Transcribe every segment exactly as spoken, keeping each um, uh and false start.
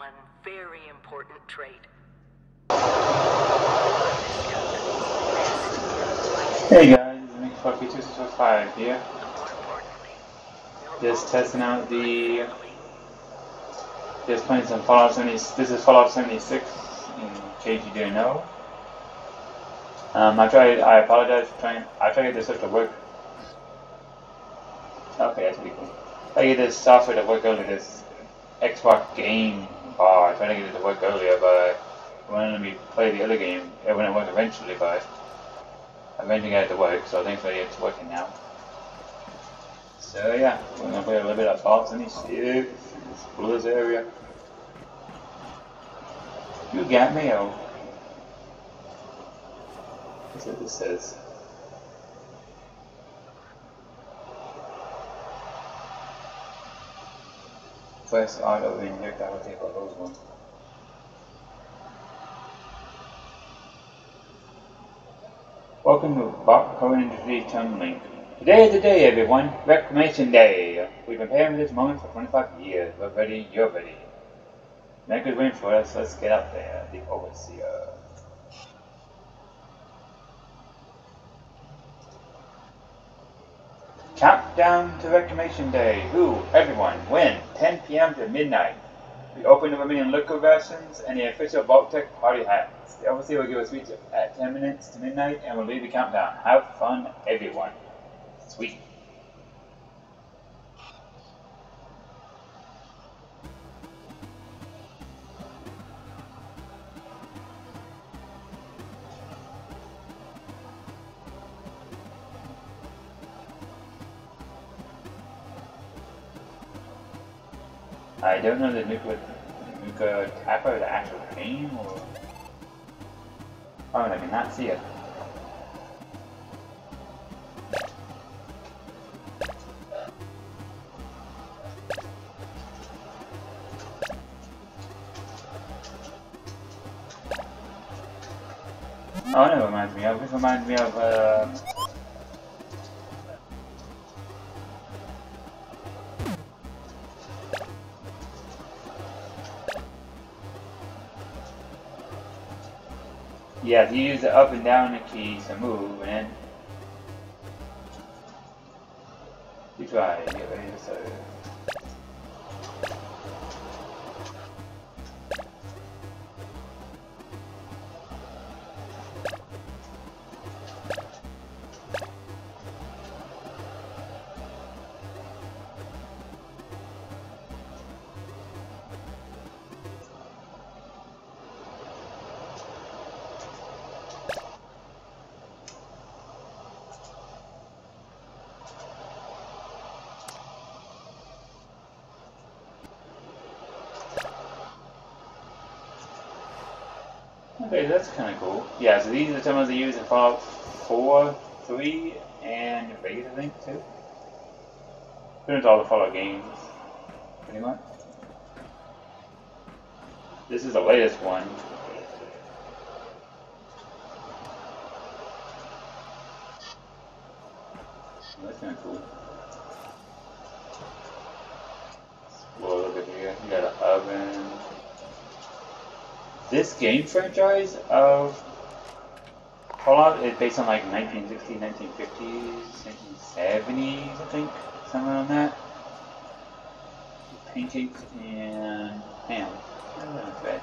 one very important trait. Hey guys, it's Nick Fluffy two six four five here. Just testing out the. Just playing some Fallout seventy. This is Fallout seventy-six, in case you didn't know. Um, I tried. I apologize for trying. I tried to get this stuff to work. Okay, that's pretty cool. I get this software to work earlier. This Xbox game bar. I tried to get it to work earlier, but it wouldn't let me play the other game. It wouldn't work eventually, but eventually got it to work. So thankfully it's working now. So yeah, we're gonna play a little bit of Fallout seventy-six. Explore this area. You got mail. That's what this says. Press auto inject. I will take all those ones. Welcome to Bot Code Industry Tunneling. Today is the day, everyone. Reclamation Day. We've been preparing for this moment for twenty-five years. We're ready. You're ready. Make good win for us. Let's get out there. The Overseer. Countdown to Reclamation Day. Who? Everyone. When? ten p m to midnight. We open the remaining liquor rations and the official Vault-Tec party hats. The Overseer will give a speech at ten minutes to midnight and will lead the countdown. Have fun, everyone. Sweet. I don't know the nuclear, nuclear tapper, the actual name, or... Oh, I cannot see it. Oh, I know what it reminds me of. This reminds me of, uh... yeah, you use the up and down the keys to move, and then... You try it, get ready to start. Okay, that's kind of cool. Yeah, so these are the terminals they use in Fallout four, three, and Vegas, I think, too. Pretty much all the Fallout games, pretty much. This is the latest one. That's kind of cool. Well, look at here. You got an oven. This game franchise of Fallout is based on like nineteen sixties, nineteen fifties, nineteen seventies, I think, somewhere on that. Pancakes and ham. That's bad.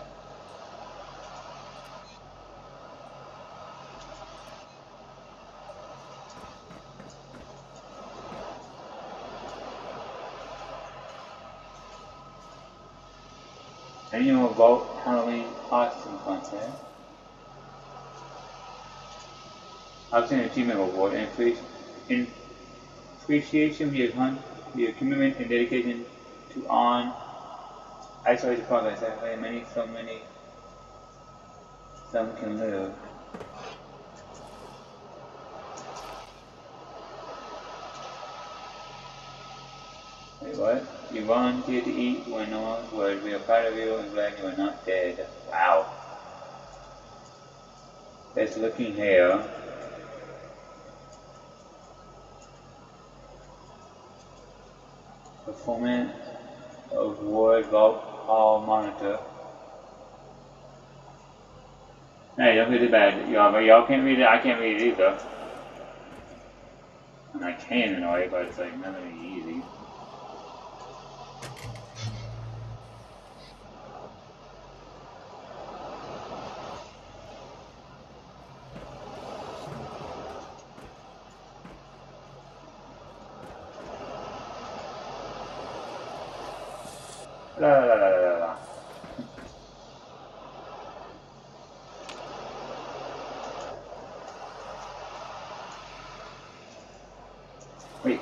Annual Vault Halloween costume contest. Outstanding Achievement Award and in appreciation for your, hunt, your commitment and dedication to on isolated progress. That way many, so many, some can live. Wait, what? You volunteered to eat when no one would. We are proud of you and glad you are not dead. Wow. Let's looking here. Performance award Vault hall monitor. Hey, don't feel too bad. Y'all, but y'all can't read it. I can't read it either. And I can in a way, but it's like not really easy. La la la la la la. Wait.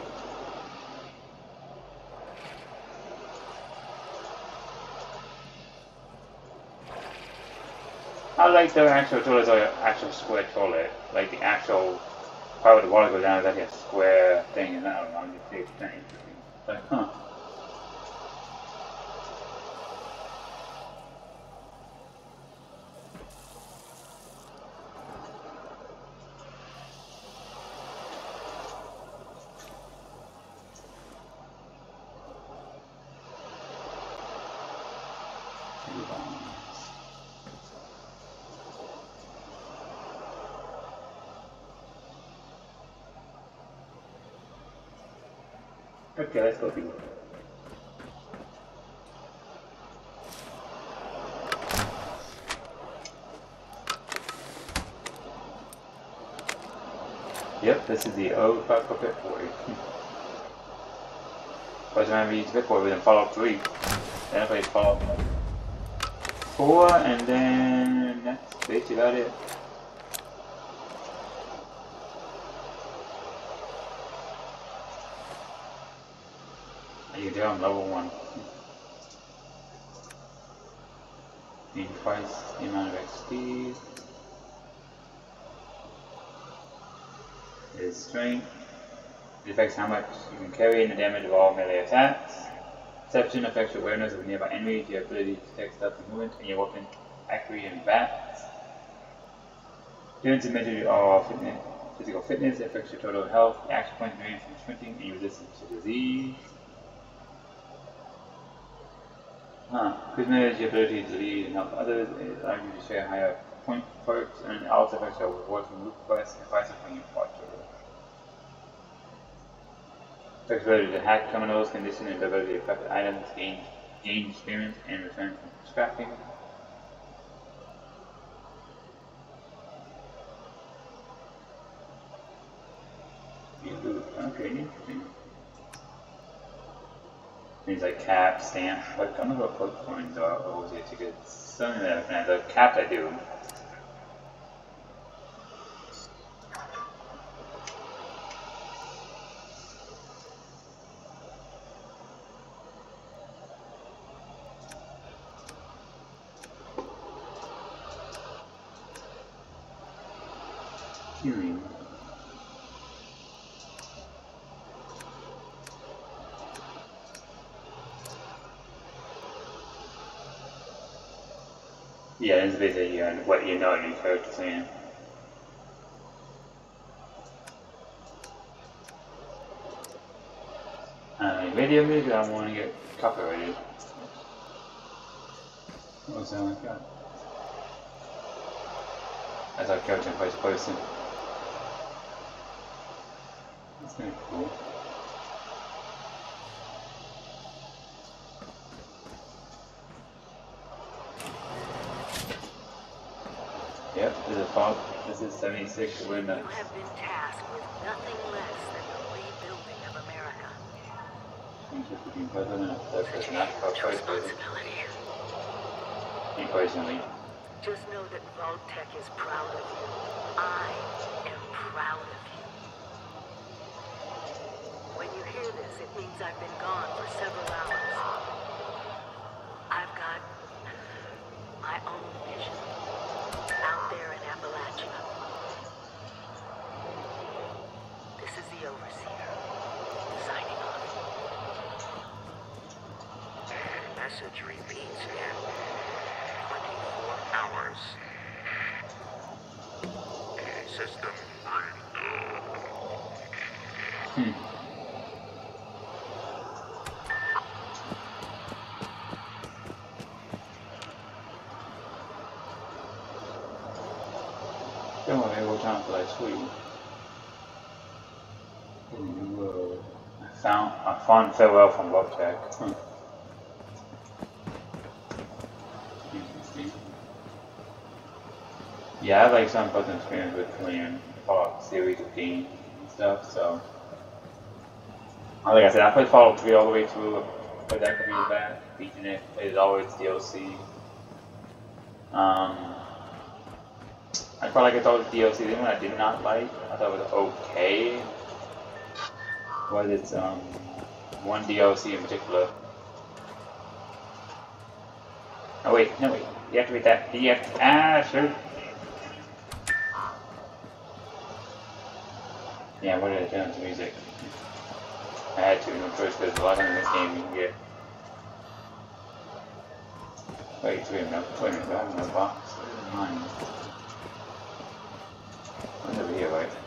I like the actual toilet is like an actual square toilet. Like the actual part where the water goes down is like a square thing, and I don't know, I'm just saying it's kind of interesting. Like, huh. Okay, let's go through. Yep, this is the old classical pit boy. But remember, you use pit boy within Fallout three. Then I played Fallout four, and then that's basically about it. You can tell I'm level one. Need twice the amount of X P. Is strength. It affects how much you can carry and the damage of all melee attacks. Perception affects your awareness of nearby enemies, your ability to detect stealth and movement, and your weapon accuracy and bats. Differences measure your fitness. Physical fitness affects your total health, action points range from sprinting, and your resistance to disease. Huh. Charisma is your ability to lead and help others. It allows you to share higher point perks, and it also affects your rewards from loot quests and prices when you part to it. Affects ability to hack criminals, condition and ability to craft items, gain, gain experience, and return from scrapping. Okay, interesting. Things like cap, stamp, like I don't know what poke coins are, or was it tickets? Something that I the cap I do. Healing. Yeah, it's basically uh, what you know your character's saying. Uh, radio music, I want to get copyrighted. What was that like that? That's our character in first person. That's kind of cool. Yep, this is a fault. This is seventy-six. We're in the. You have been tasked with nothing less than the rebuilding of America. Interested in president. That's Such just a not about huge first person. responsibility. Me personally. Just know that Vault-Tec is proud of you. I am proud of you. When you hear this, it means I've been gone for several hours. I've got my own vision out there in Appalachia. This is the Overseer, signing off. Message repeats in twenty-four hours. System Hmm. Don't worry, we'll time for like sweet. In the new world. I found I found farewell from Robjack. Hmm. Interesting. Yeah, I have like some personal experience with playing Fallout series of games and stuff, so like I said, I played Fallout three all the way through, played that couple years back, beating it, played it all the way to D L C. Um I quite like it all the D L C. The only one I did not like, I thought it was okay, was its um one D L C in particular. Oh wait, no wait, you have to read that. You have to, ah, sure. Yeah, what did I turn to music? I had to, no choice, because a lot in this game you can get. Wait, wait a minute, wait a minute, I have no box. Where's mine? It's over here, right?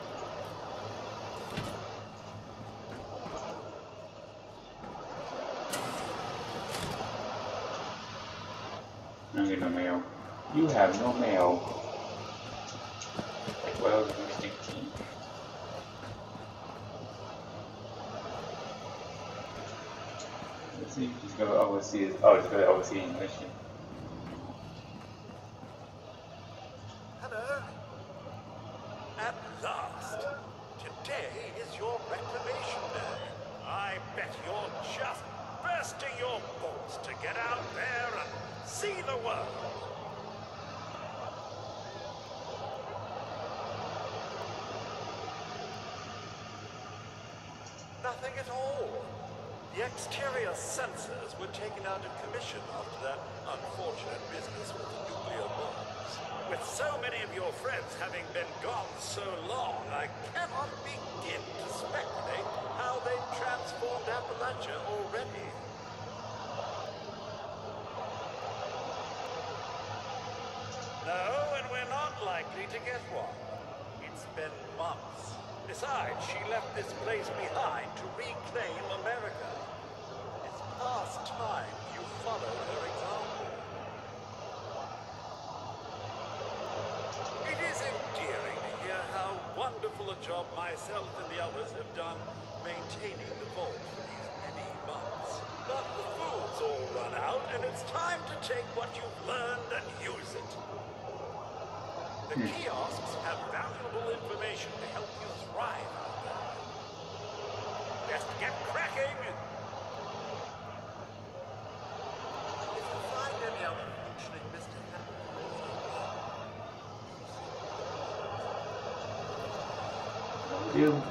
I don't get no mail. You have no mail. Like, well, you stinky. Let's see, just go to overseas. Oh, just go to overseas mission. Hello. At last. Today is your reclamation day. I bet you're just bursting your bolts to get out there and see the world. Nothing at all. The exterior sensors were taken out of commission after that unfortunate business with the nuclear bombs. With so many of your friends having been gone so long, I cannot begin to speculate how they've transformed Appalachia already. No, and we're not likely to get one. It's been months. Besides, she left this place behind to reclaim America. It's past time you followed her example. It is endearing to hear how wonderful a job myself and the others have done maintaining the vault for these many months. But the food's all run out, and it's time to take what you've learned and use it. The kiosks have valuable information to help you thrive out there. Just get cracking! If you find any unfortunate Mister Will do.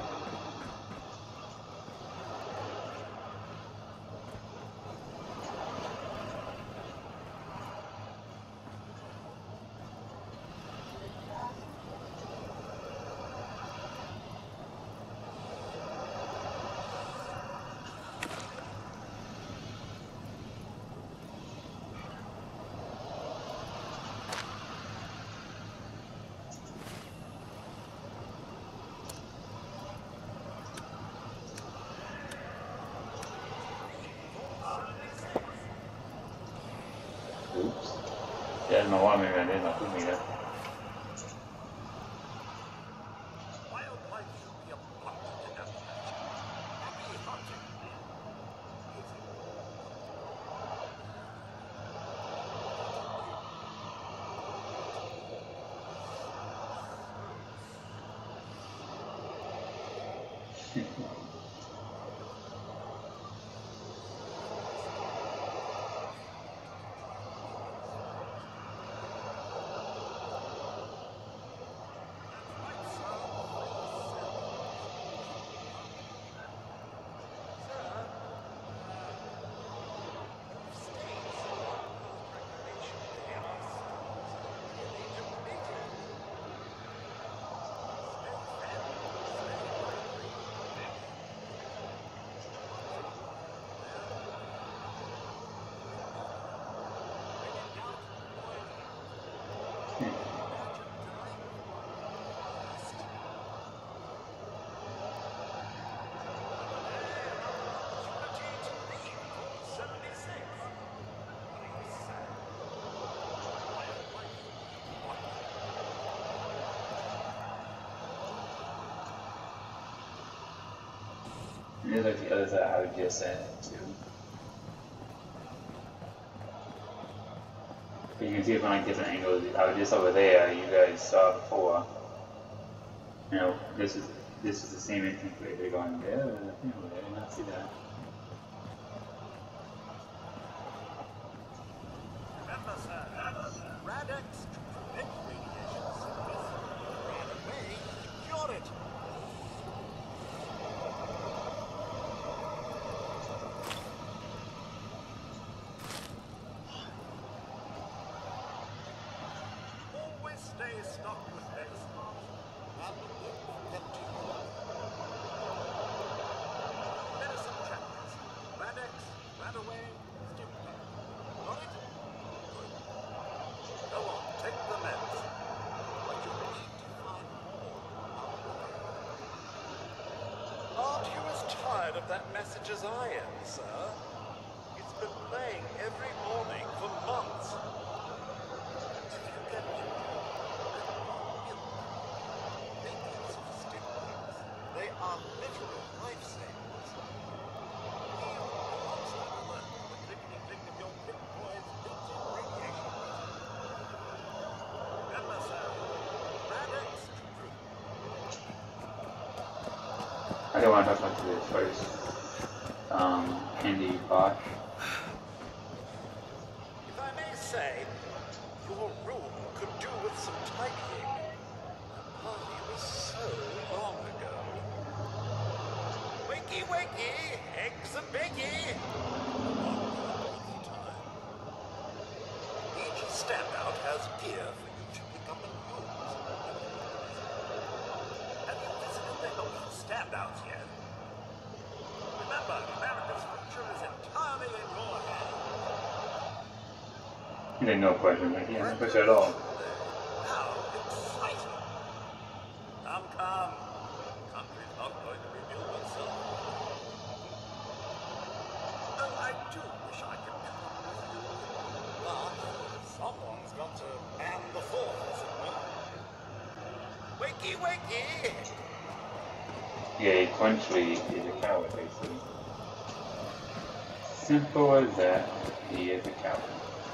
Oops. Yeah, I don't know why maybe I did not put me there. Wildlife should be a blot to Appalachia. Be hunting. And there's like the others that I would just send to. But you can see it from like different angles. I was just over there, you guys saw before. You know, this is this is the same entrance way. They're going there, you know, I did not see that. Remember, sir, Radix to prevent radiation sickness. Ran away to cure it. Always stay stocked with medicine. And live empty. Medicine chapters. Radix, Radaway, Stimulate. Got it? Good. Go on, take the meds. But you need to find more out there. Aren't you as tired of that message as I am, sir? It's been playing every morning for months. If you get ginger and milk, babies of stimulants, they are literal lifesavers. Heal the monster alert with the clickety-click of your Pip-Boy's built-in radiation meter. Remember, sir, Radix True. I don't want to talk about the first um, handy bot. If I may say, your room could do with some tidying. The party was so long ago. Wakey, wakey, eggs and bacon. Each standout has gear for you to pick up and use. Have you visited the helpful standouts yet? Remember, America's future is entirely in your hands. There's no question, like, yeah, no question at all. How exciting! Come, come. Country's not going to rebuild itself. Oh, I do wish I could come with you. But someone's got to man the fort, as it were. Wakey, wakey! Yeah, Quenchley is a coward, basically. Simple as that, he is a coward.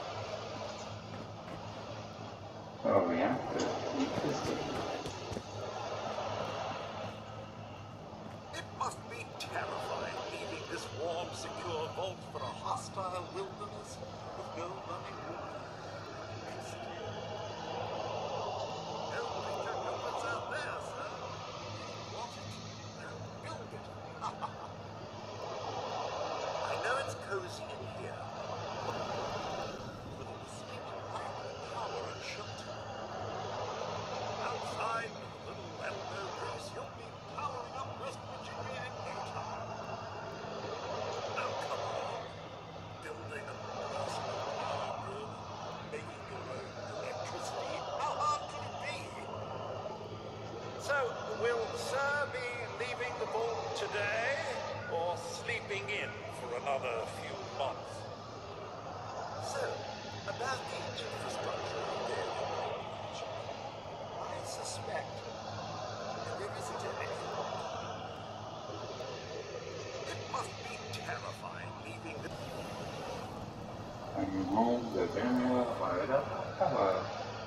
Oh, yeah, good. Interesting. It must be terrifying leaving this warm, secure vault for a hostile wilderness with no running water. It's still. No picture comforts out there, sir. Want it? Build it. I know it's cozy in here. With a distinct lack of power and shelter. Outside, with a little elbow grease, you'll be powering up West Virginia in no time. Now, come on. Building a personal power grid, making your own electricity. How hard could it be? So, will Sir be leaving the vault today, or sleeping in for another few months? So, about the infrastructure of their population, I suspect that there isn't any. It must be terrifying leaving the... I'm home, the camera fired up, power.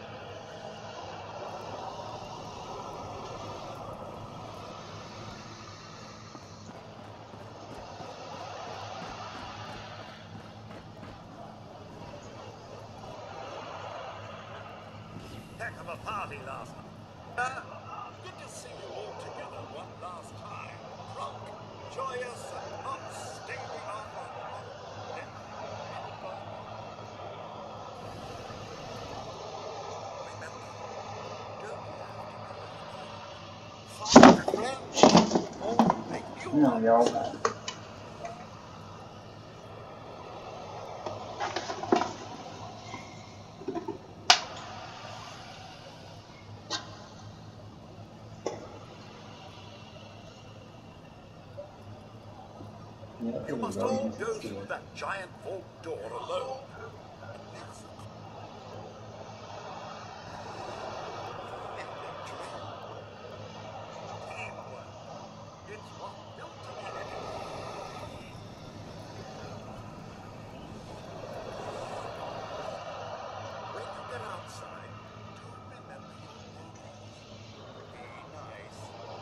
Heck of a party last night. Uh, good to see you all together one last time. Drunk, joyous, and not stinking off on Remember, don't have to find your friends or make new No, ones. y'all. You must all go through that giant vault door alone. Teamwork. It's what built humanity. get outside, do remember your mottos. Be nice.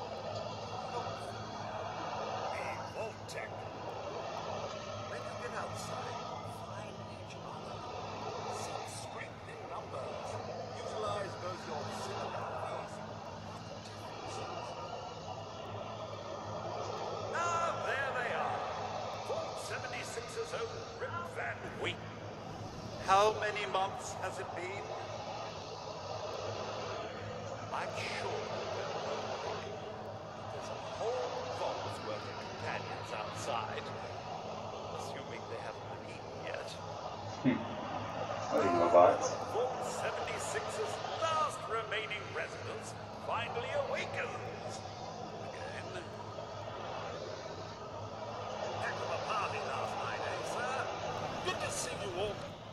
Be Vault-Tec. When you get outside, find each other. Seek strength in numbers. Utilize both your similarities and differences. Ah, there they are. Vault seventy-six's own Rip Van Winkle. How many months has it been? I'm sure there's a whole vault's worth of companions outside, assuming they haven't been eaten yet. I think robots. Vault seventy-six's last remaining residence finally awakens. Again. Heck of a party last night, eh, sir? Good to see you all.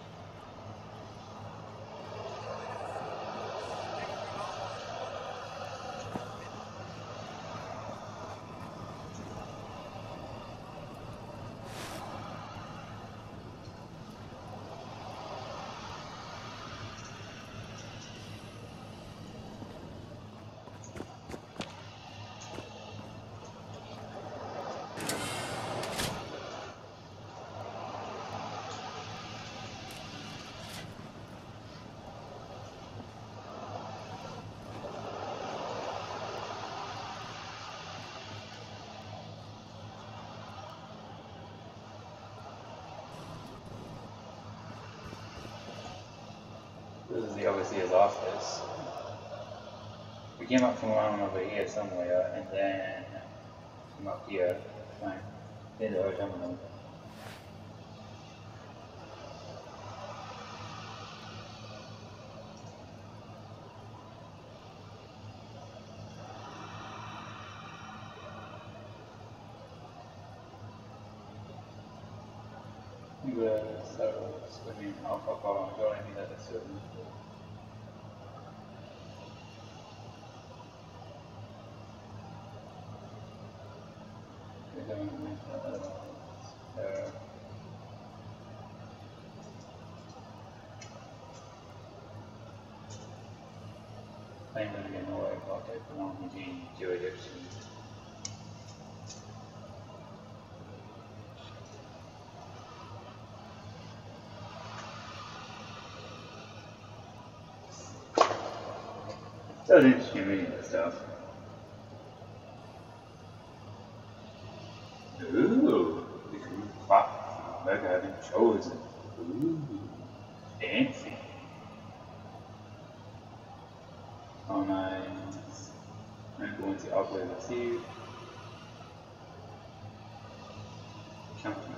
This is the overseer's office. We came up from around over here somewhere, and then came up here. Fine. Into our terminal. The cells, I mean, alcohol, going at a certain uh, I'm going to get more about it from the jurisdiction. So it's interesting reading this stuff. Ooh, the group pop America having chosen. Ooh, fancy. Oh, nice. I'm going to operate receive. Counter.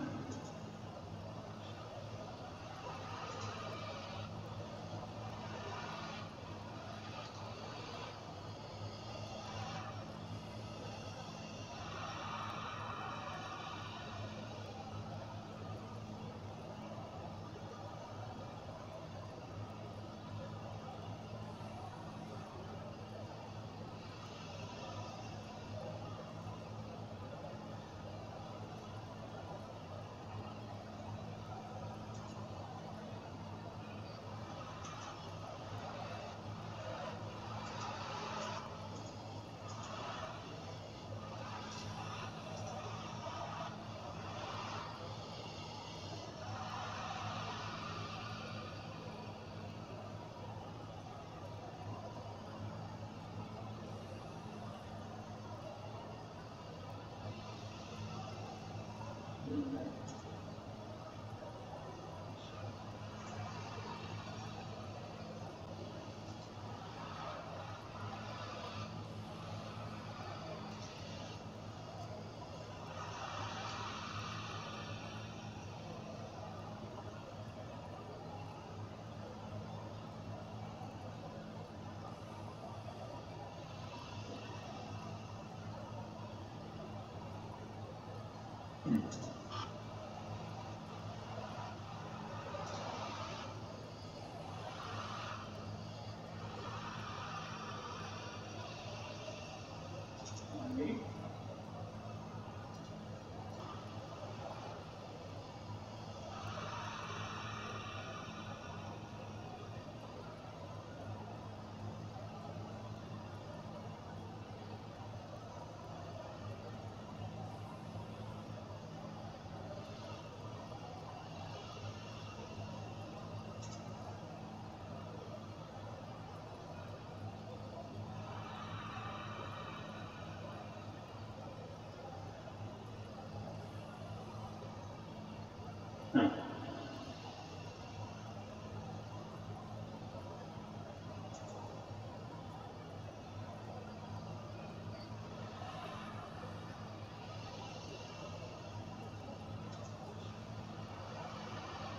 Hmm.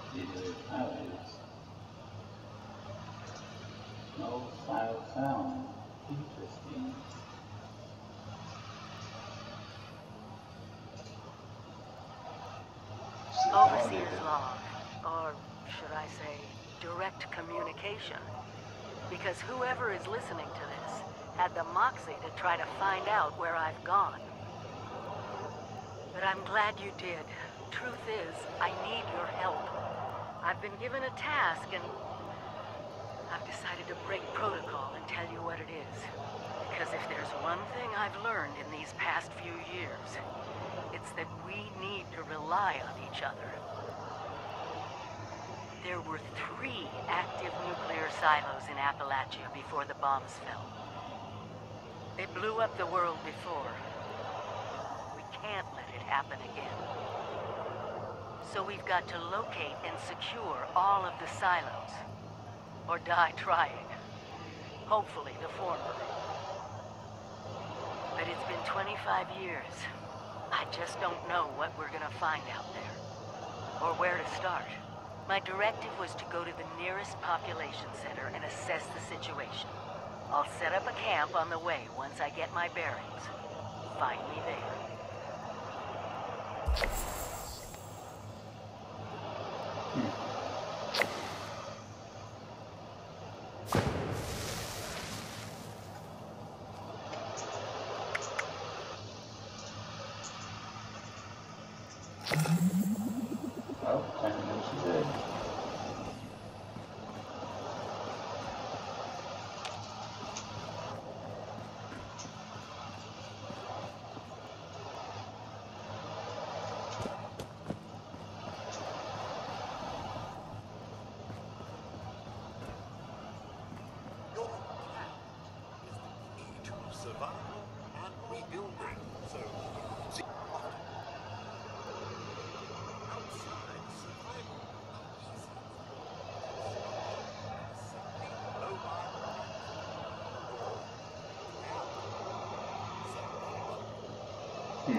Digital files. No file found. Interesting. Overseer's log, or should I say, direct communication. Because whoever is listening to this had the moxie to try to find out where I've gone. But I'm glad you did. Truth is, I need your help. I've been given a task and I've decided to break protocol and tell you what it is. Because if there's one thing I've learned in these past few years, it's that we need to rely on each other. There were three active nuclear silos in Appalachia before the bombs fell. They blew up the world before. We can't let it happen again. So we've got to locate and secure all of the silos. Or die trying. Hopefully the former. But it's been twenty-five years. I just don't know what we're gonna find out there. Or where to start. My directive was to go to the nearest population center and assess the situation. I'll set up a camp on the way once I get my bearings. Find me there. Oh, I don't know what she said. Your plan is the key to survival and rebuilding. So, see, outside survival is easy. Simply mobile Hmm.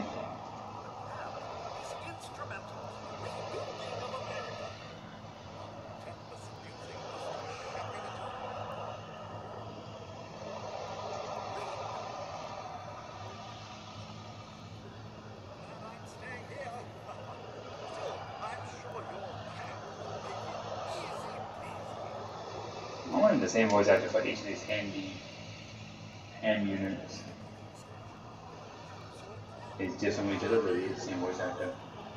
is instrumental in the rebuilding of America. ten percent using must be happy to And I'm staying here. Still, I'm sure your camp will make it easy peasy. I wanted the same voice actor for each of these handy hand units. It's different from each other, but it's the same voice actor.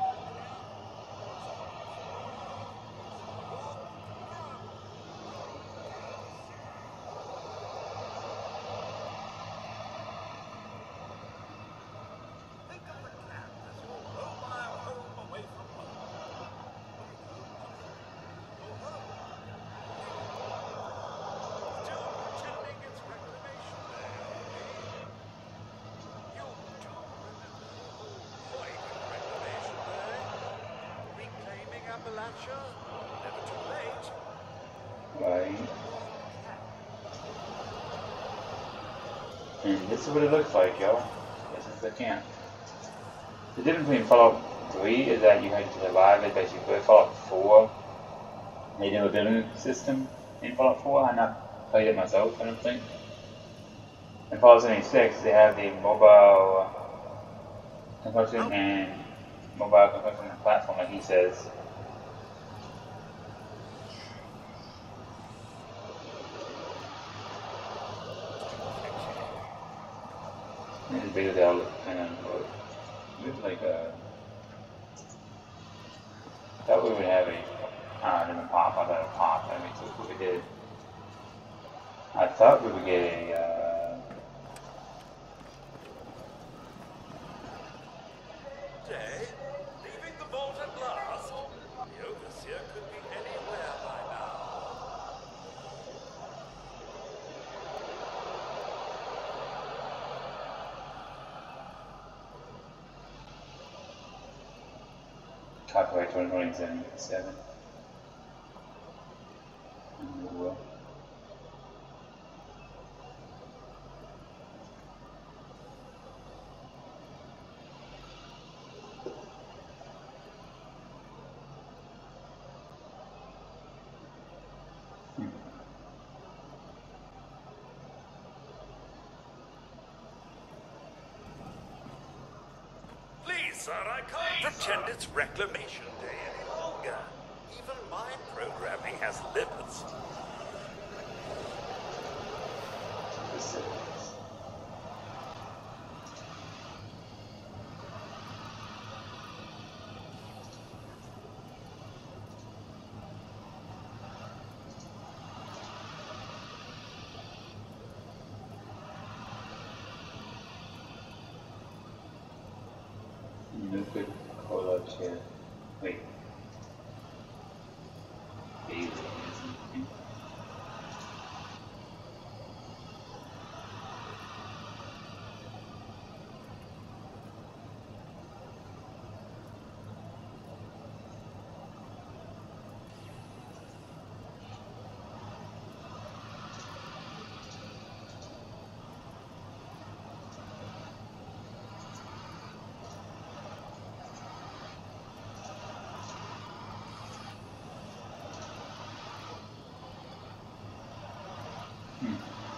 Think of the camp as your mobile home away from home. Go home. Still pretending it's reclamation day, eh? You do remember the whole point of reclamation day? Reclaiming Appalachia? Never too late. Right. And this is what it looks like, yo. This is the camp. The difference between Fallout three is that you had to survive it, but you could. Fallout four, they did a building system in Fallout four. I not played it myself, I don't think. In Fallout seventy-six, they have the mobile construction and mobile construction platform, like he says. This is basically all kind of look like a. Thought we would have a. Ah, it didn't pop. I thought it popped. I mean, so what we did. I thought we would get a. Uh, Day, leaving the vault at last. The overseer could be anywhere by now. Copyright twenty twenty-seven. Well. sir, I can't pretend it's Reclamation Day any longer. Even my programming has limits. No good call outs here. Wait. Bailey isn't. Hmm.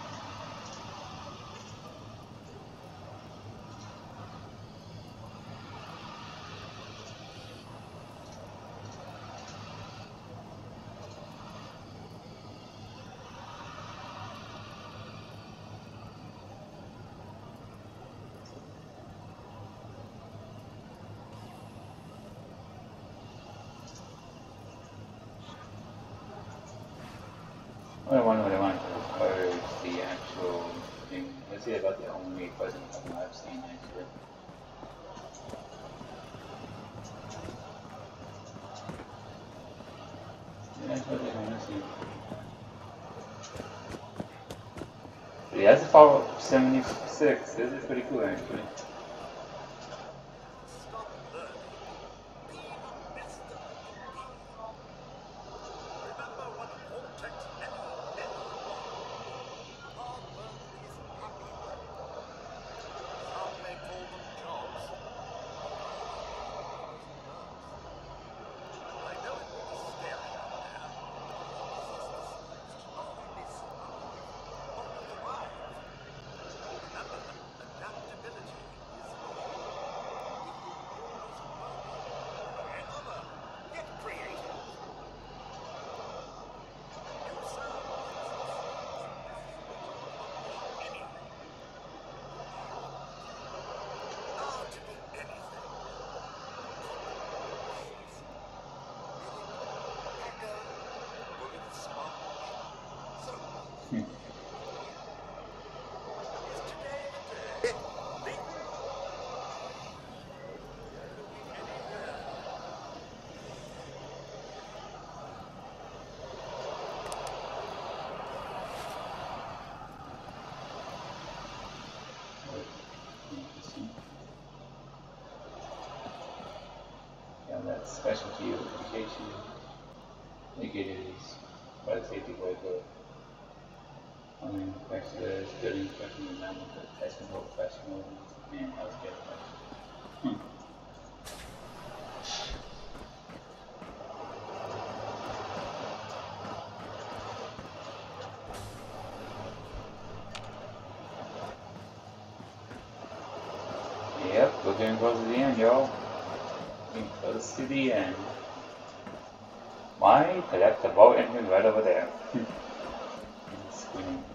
What I wonder what I want to is the actual thing. Let's see about the only present couple I've seen actually. Yeah, that's what I want to see. But yeah, that's a Fallout seventy-six. This is pretty cool actually. Stop learning. Be a master. Remember what Vortex never, never was. Hard work is happy work. Some may call them jobs. I know it will be scary out there. Only survive. Only thrive. Remember, adaptability is key. It will always work. However, get creative. Do sound anything. Ah, to be anything. Hacker, bullet sponge. So, Hmm. is today the day? Leave Interesting. Yeah, that's specialty of education. Indicators by the safety worker. I mean, specialist, building professional development, technical professional, and healthcare professional. Hmm. Yep, we're getting close to the end, y'all. Getting close to the end. Why? Because that's the boat engine right over there. Squinting.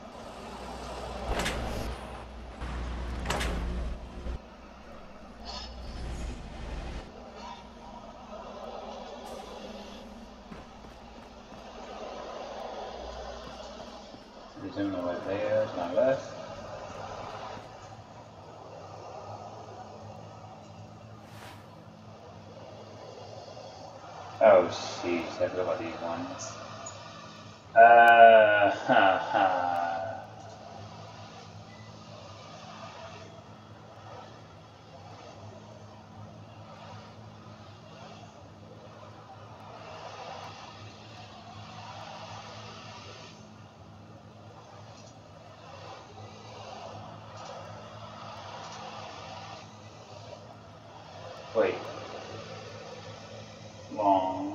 Zoom over there, to my left. Oh, sheesh, I forgot about these ones. Uh, ha ha. Wait. Long.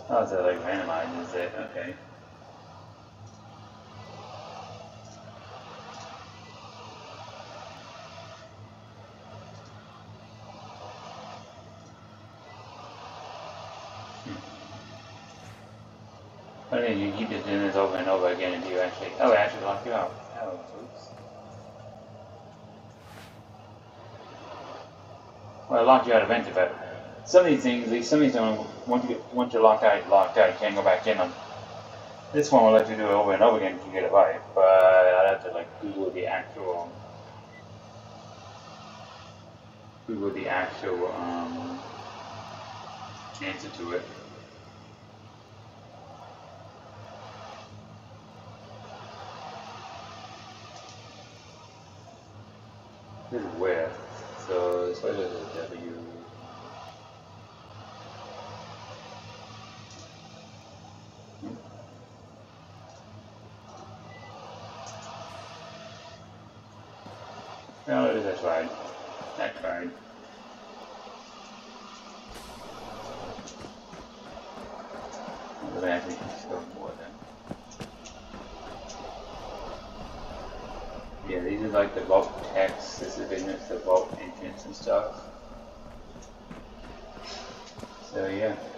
Oh, so like randomizes it, okay. I mean, you keep just doing this over and over again until you actually, oh, it actually locked you out. Oh, oops. Well, it locked you out eventually, but some of these things, these, some of these things, once you get, once you're locked out, you're locked out, you can't go back in them. This one will let you do it over and over again to get it right, but I'd have to like Google the actual, Google the actual um, answer to it. This is where, so this way is a W. No, it is, I tried. I tried. I'm gonna actually go more then. Yeah, these are like the vault text, this is business, the vault entrance and stuff. So yeah.